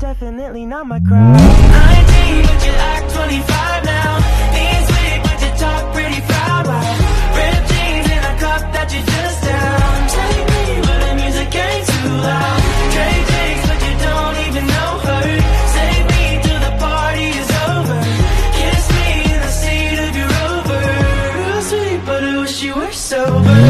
definitely not my crowd. 19, but you act 25 now. Ain't sweet, but you talk pretty proud. Ripped jeans in a cup that you just down. Take me, but the music ain't too loud. Trade takes, but you don't even know her. Save me till the party is over. Kiss me in the seat of your Rover. Real sweet, but I wish you were sober.